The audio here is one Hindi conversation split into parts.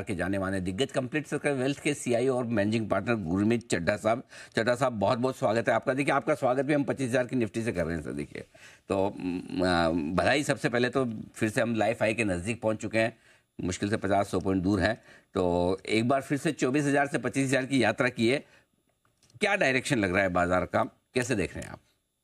के जाने माने दिग्गज कंप्लीट सर्कल वेल्थ के सीईओ और मैनेजिंग पार्टनर गुरमीत चड्ढा साहब। चड्ढा साहब, बहुत बहुत स्वागत है आपका। देखिए, आपका स्वागत भी हम 25,000 की निफ्टी से कर रहे हैं सर। देखिए, तो बधाई। सबसे पहले तो फिर से हम लाइफ हाई के नज़दीक पहुंच चुके हैं, मुश्किल से 50-100 पॉइंट दूर हैं। तो एक बार फिर से 24,000 से 25,000 की यात्रा की है। क्या डायरेक्शन लग रहा है बाजार का, कैसे देख रहे हैं आप?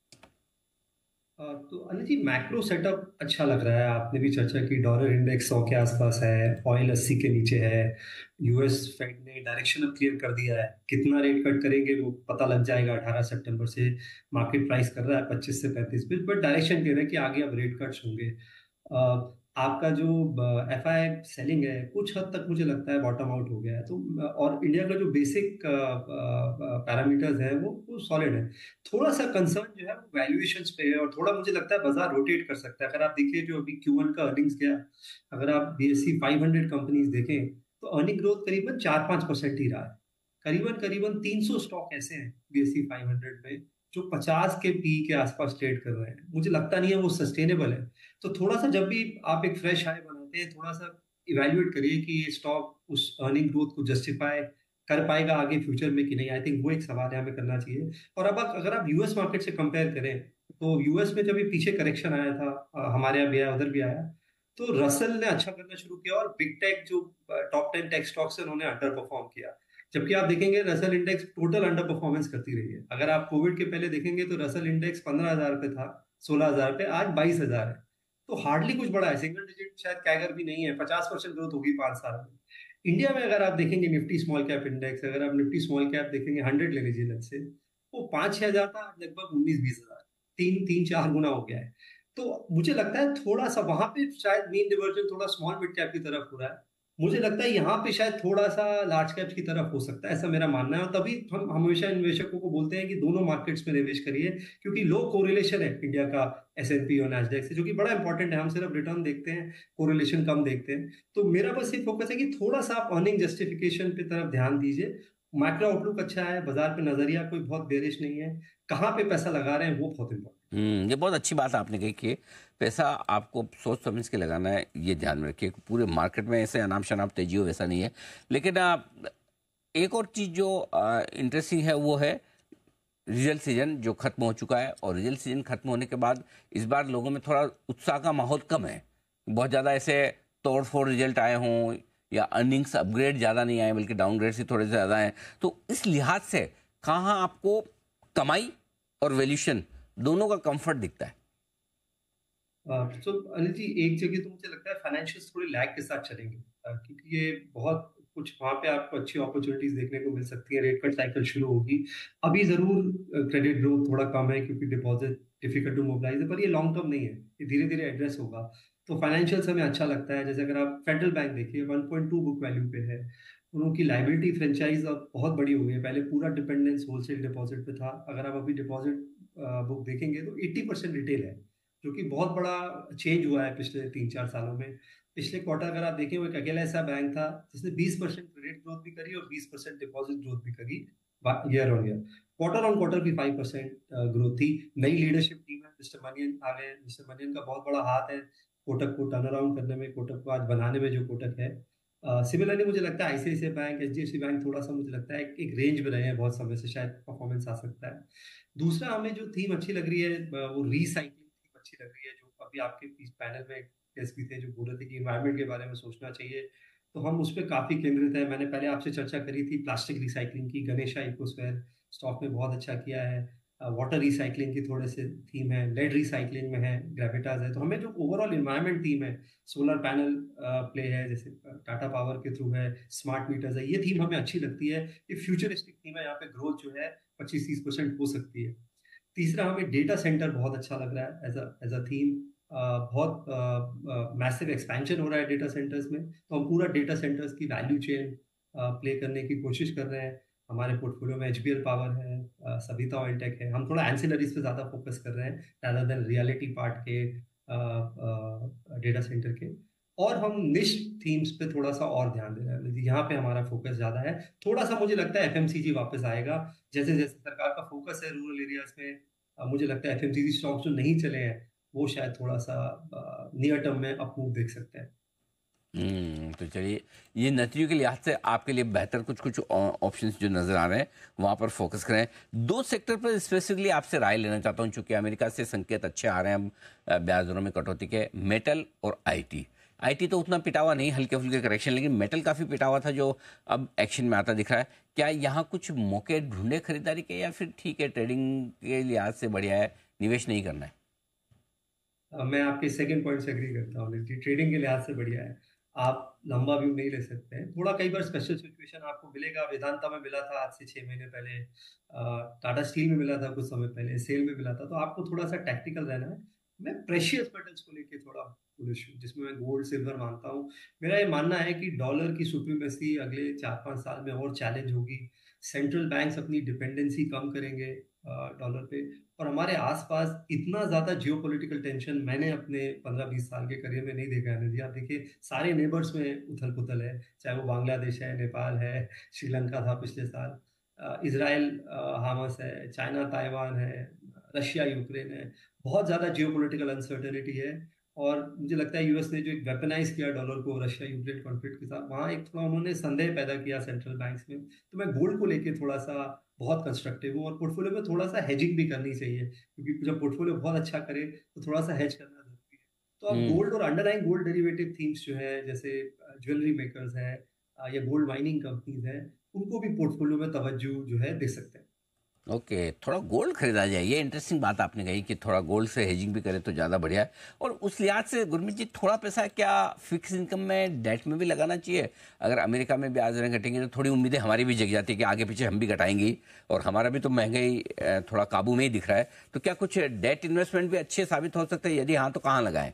तो अनिल जी, मैक्रो सेटअप अच्छा लग रहा है। आपने भी चर्चा की, डॉलर इंडेक्स 100 के आसपास है, ऑयल 80 के नीचे है। यूएस फेड ने डायरेक्शन अब क्लियर कर दिया है, कितना रेट कट करेंगे वो पता लग जाएगा 18 सितंबर से। मार्केट प्राइस कर रहा है 25 से 35 पे, बट डायरेक्शन क्लियर है कि आगे अब रेट कट्स होंगे। आपका जो एफआई सेलिंग है कुछ हद तक मुझे लगता है बॉटम आउट हो गया है। तो और इंडिया का जो बेसिक पैरामीटर्स है वो सॉलिड है। थोड़ा सा कंसर्न जो है वो वैल्यूएशंस पे है, और थोड़ा मुझे लगता है बाजार रोटेट कर सकता है। अगर आप देखिए जो अभी Q1 का अर्निंग्स गया, अगर आप BSE 500 कंपनीज देखें तो अर्निंग ग्रोथ करीबन 4-5% ही रहा है। करीबन करीबन 300 स्टॉक ऐसे हैं BSE 500 में जो 50 के पी के आसपास ट्रेड कर रहे हैं। मुझे लगता नहीं है वो सस्टेनेबल है। तो थोड़ा सा जब भी आप एक फ्रेश हाई बनाते हैं, थोड़ा सा इवेल्युएट करिए कि ये स्टॉक उस अर्निंग ग्रोथ को जस्टिफाई कर पाएगा आगे फ्यूचर में कि नहीं। आई थिंक वो एक सवाल है, हमें करना चाहिए। और अब अगर आप यूएस मार्केट से कंपेयर करें तो यूएस में जब ये पीछे करेक्शन आया था, हमारे यहाँ भी आया, उधर भी आया, तो रसल ने अच्छा करना शुरू किया और बिग टेक जो टॉप 10 टेक स्टॉक्स है उन्होंने अंडर परफॉर्म किया। जबकि आप देखेंगे Russell index total under performance करती रही है। अगर आप कोविड के पहले देखेंगे तो रसल इंडेक्स 15,000 पे था, 16,000 पे, आज 22,000 है। तो हार्डली कुछ बड़ा है, सिंगल डिजिट शायद कैगर भी नहीं है। 50% ग्रोथ होगी 5 साल में। इंडिया में अगर आप देखेंगे निफ्टी स्मॉल कैप इंडेक्स, अगर आप निफ्टी स्मॉल कैप देखेंगे 100 ले लीजिए लेट्स से, वो 5-6 हजार था, आज लगभग 19-20 हजार, तीन तीन चार गुना हो गया है। तो मुझे लगता है थोड़ा सा वहां पे शायद मीन डिवर्जन थोड़ा स्मॉल मिड कैप की तरफ हो रहा है। मुझे लगता है यहाँ पे शायद थोड़ा सा लार्ज कैप की तरफ हो सकता है, ऐसा मेरा मानना है। और तभी हम हमेशा निवेशकों को बोलते हैं कि दोनों मार्केट्स में निवेश करिए, क्योंकि लो कोरिलेशन है इंडिया का S&P और नैस्डैक से, जो कि बड़ा इंपॉर्टेंट है। हम सिर्फ रिटर्न देखते हैं, कोरिलेशन कम देखते हैं। तो मेरा बस ये फोकस है कि थोड़ा सा आप अर्निंग जस्टिफिकेशन पे तरफ ध्यान दीजिए। माइक्रो आउटलुक अच्छा है, बाजार पे नजरिया कोई बहुत बेरिश नहीं है। कहाँ पे पैसा लगा रहे हैं वो बहुत इंपॉर्टेंट। ये बहुत अच्छी बात आपने कही कि पैसा आपको सोच समझ के लगाना है, ये ध्यान में रखिए। पूरे मार्केट में ऐसे अनाप शनाप तेजी हो वैसा नहीं है। लेकिन एक और चीज़ जो इंटरेस्टिंग है वो है रिजल्ट सीजन जो खत्म हो चुका है। और रिजल्ट सीजन खत्म होने के बाद इस बार लोगों में थोड़ा उत्साह का माहौल कम है। बहुत ज़्यादा ऐसे तोड़ फोड़ रिजल्ट आए हों या अर्निंग्स अपग्रेड ज़्यादा नहीं आए, बल्कि डाउनग्रेड ही थोड़े ज़्यादा हैं। तो इस लिहाज से कहाँ आपको कमाई और वैल्यूशन दोनों का कंफर्ट दिखता है? तो अनिल जी, एक जगह तो मुझे लगता है फाइनेंशियल्स थोड़ी लैग के साथ चलेंगे, क्योंकि ये बहुत कुछ वहां पे आपको अच्छी अपॉर्चुनिटीज देखने को मिल सकती है। रेट कट साइकिल शुरू होगी। अभी जरूर क्रेडिट ग्रोथ थोड़ा कम है क्योंकि डिपॉजिट डिफिकल्ट टू मोबिलाइज है, पर ये लॉन्ग टर्म नहीं है, ये धीरे धीरे एड्रेस होगा। तो फाइनेंशियल्स हमें अच्छा लगता है। जैसे अगर आप फेडरल बैंक देखिए 1.2 बुक वैल्यू पे है। उनकी लाइबिलिटी फ्रेंचाइज अब बहुत बड़ी हो गई है। पहले पूरा डिपेंडेंस होलसेल डिपॉजिट पे था। अगर आप अभी डिपॉजिट बुक देखेंगे तो 80% रिटेल है, जो कि बहुत बड़ा चेंज हुआ है पिछले 3-4 सालों में। पिछले क्वार्टर अगर आप देखें, वो एक अकेला ऐसा बैंक था जिसने 20% क्रेडिट ग्रोथ भी करी और 20% डिपॉजिट ग्रोथ भी करी year on year. Quarter on quarter भी 5% ग्रोथ थी। नई लीडरशिप टीम है, मिस्टर मनियन आ गए। मिस्टर मनियन का बहुत बड़ा हाथ है कोटक को टर्न अराउंड करने में, कोटक को आज बनाने में जो कोटक है। सिमिलरली मुझे लगता है ICICI बैंक, HDFC बैंक थोड़ा सा मुझे लगता है एक रेंज में रहे हैं बहुत समय से, शायद परफॉर्मेंस आ सकता है। दूसरा हमें जो थीम अच्छी लग रही है वो रीसाइक्लिंग थीम अच्छी लग रही है। जो अभी आपके पैनल में गेस्ट भी थे जो बोल रहे थे कि इन्वायरमेंट के बारे में सोचना चाहिए, तो हम उस पर काफी केंद्रित है। मैंने पहले आपसे चर्चा करी थी प्लास्टिक रिसाइकलिंग की, गणेशा इकोस्फेयर स्टॉक में बहुत अच्छा किया है। वाटर रिसाइकलिंग की थोड़े से थीम है, लेड रिसाइकलिंग में है, ग्रेविटास है। तो हमें जो ओवरऑल इन्वायरमेंट थीम है, सोलर पैनल प्ले है जैसे टाटा पावर के थ्रू है, स्मार्ट मीटर्स है, ये थीम हमें अच्छी लगती है। ये फ्यूचरिस्टिक थीम है, यहाँ पे ग्रोथ जो है 25-30% हो सकती है। तीसरा हमें डेटा सेंटर बहुत अच्छा लग रहा है एज अ थीम। बहुत मैसिव एक्सपेंशन हो रहा है डेटा सेंटर्स में, तो हम पूरा डेटा सेंटर्स की वैल्यू चेन प्ले करने की कोशिश कर रहे हैं। हमारे पोर्टफोलियो में HBL पावर है, सविता ऑइलटेक है। हम थोड़ा एंसिलरीज पे ज्यादा फोकस कर रहे हैं rather देन रियलिटी पार्ट के डेटा सेंटर के। और हम निश थीम्स पे थोड़ा सा और ध्यान दे रहे हैं, यहाँ पे हमारा फोकस ज्यादा है। थोड़ा सा मुझे लगता है FMCG वापस आएगा, जैसे जैसे सरकार का फोकस है रूरल एरियाज में। मुझे लगता है FMCG स्टॉक्स जो नहीं चले हैं वो शायद थोड़ा सा नियर टर्म में अप मूव देख सकते हैं। तो चलिए, ये नतीजों के लिहाज से आपके लिए बेहतर कुछ कुछ ऑप्शंस जो नज़र आ रहे हैं वहाँ पर फोकस करें। दो सेक्टर पर स्पेसिफिकली आपसे राय लेना चाहता हूँ, चूंकि अमेरिका से संकेत अच्छे आ रहे हैं अब ब्याज दरों में कटौती के। मेटल और आईटी। आईटी तो उतना पिटा हुआ नहीं, हल्के फुल्के करेक्शन, लेकिन मेटल काफ़ी पिटा हुआ था जो अब एक्शन में आता दिख रहा है। क्या यहाँ कुछ मौके ढूंढे खरीदारी के, या फिर ठीक है ट्रेडिंग के लिहाज से बढ़िया है, निवेश नहीं करना है? मैं आपके सेकंड पॉइंट से एग्री करता हूँ कि ट्रेडिंग के लिहाज से बढ़िया है। आप लंबा व्यू नहीं ले सकते हैं, थोड़ा कई बार स्पेशल सिचुएशन आपको मिलेगा। वेदांता में मिला था आज से 6 महीने पहले, टाटा स्टील में मिला था कुछ समय पहले, सेल में मिला था। तो आपको थोड़ा सा टैक्टिकल रहना है। मैं प्रेशियस मेटल्स को लेके थोड़ा बुलिश हूँ, जिसमें मैं गोल्ड सिल्वर मानता हूँ। मेरा ये मानना है कि डॉलर की सुप्रीमेसी अगले 4-5 साल में और चैलेंज होगी। सेंट्रल बैंक्स अपनी डिपेंडेंसी कम करेंगे डॉलर पे। और हमारे आसपास इतना ज्यादा जियोपॉलिटिकल टेंशन मैंने अपने 15-20 साल के करियर में नहीं देखा है जी। आप देखिए, सारे नेबर्स में उथल पुथल है, चाहे वो बांग्लादेश है, नेपाल है, श्रीलंका था पिछले साल, इसराइल हामास है, चाइना ताइवान है, रशिया यूक्रेन है। बहुत ज्यादा जियोपॉलिटिकल अनसर्टेनिटी है। और मुझे लगता है यूएस ने जो एक वेपनाइज किया डॉलर को रशिया यूक्रेन कॉन्फ्लिक्ट के साथ, वहाँ एक थोड़ा उन्होंने संदेह पैदा किया सेंट्रल बैंक्स में। तो मैं गोल्ड को लेके थोड़ा सा बहुत कंस्ट्रक्टिव हूँ। और पोर्टफोलियो में थोड़ा सा हेजिंग भी करनी चाहिए, क्योंकि जब पोर्टफोलियो बहुत अच्छा करे तो थोड़ा सा हेज करना जरूरी है। तो अब हम्म। गोल्ड और अंडरलाइन गोल्ड डेरिवेटिव थीम्स जो है, जैसे ज्वेलरी मेकर्स हैं या गोल्ड माइनिंग कंपनीज हैं, उनको भी पोर्टफोलियो में तवज्जो जो है दे सकते हैं। ओके, थोड़ा गोल्ड खरीदा जाए, ये इंटरेस्टिंग बात आपने कही कि थोड़ा गोल्ड से हेजिंग भी करे तो ज़्यादा बढ़िया है। और उस लिहाज से गुरमीत जी, थोड़ा पैसा क्या फिक्स इनकम में, डेट में भी लगाना चाहिए? अगर अमेरिका में ब्याज दरें घटेंगे तो थोड़ी उम्मीदें हमारी भी जग जाती है कि आगे पीछे हम भी घटाएंगी, और हमारा भी तो महंगाई थोड़ा काबू में ही दिख रहा है। तो क्या कुछ डेट इन्वेस्टमेंट भी अच्छे साबित हो सकते हैं? यदि हाँ तो कहाँ लगाएं?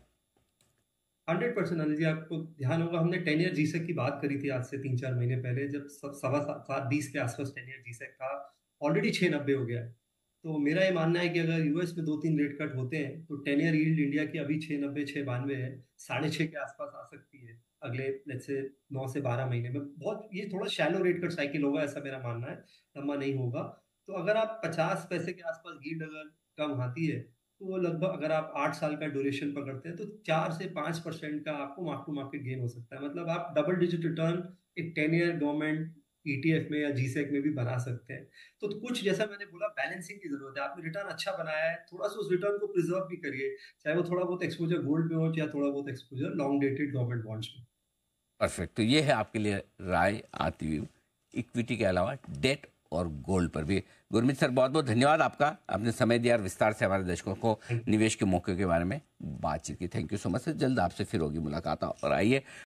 100% अनिल जी, आपको ध्यान होगा हमने 10 ईयर जीसेक की बात करी थी आज से 3-4 महीने पहले, जब सवा सात सात 20 के आसपास 10 ईयर जीसेक था। ऑलरेडी 6.90 हो गया है। तो मेरा ये मानना है कि अगर यूएस में 2-3 रेट कट होते हैं तो 10 ईयर यील्ड इंडिया की अभी 6.90 6.92 है, 6.5 के आसपास आ सकती है अगले लेट्स से 9 से 12 महीने में। बहुत ये थोड़ा शैलो रेट कट साइकिल होगा, ऐसा मेरा मानना है, लंबा नहीं होगा। तो अगर आप 50 पैसे के आसपास यील्ड अगर कम आती है, तो वो लगभग अगर आप 8 साल का ड्यूरेशन पकड़ते हैं तो 4 से 5% का आपको मार्क टू मार्केट गेन हो सकता है। मतलब आप डबल डिजिट रिटर्न एक 10 ईयर गवर्नमेंट ईटीएफ में या जीसेक में भी बना सकते हैं। तो कुछ जैसा मैंने बोला, बैलेंसिंग की जरूरत है। आपने रिटर्न अच्छा बनाया है, थोड़ा सा उस रिटर्न को प्रिजर्व भी करिए, चाहे वो थोड़ा बहुत एक्सपोजर गोल्ड में हो या थोड़ा बहुत exposure long dated government bonds में। परफेक्ट। तो ये है आपके लिए राय आती हुई इक्विटी के अलावा डेट और गोल्ड पर भी। गुरमीत सर, बहुत बहुत धन्यवाद आपका, आपने समय दिया और विस्तार से हमारे दर्शकों को थैंक यू। निवेश के मौके के बारे में बातचीत की। Thank you so much sir. जल्द आपसे फिर होगी मुलाकात, और आइए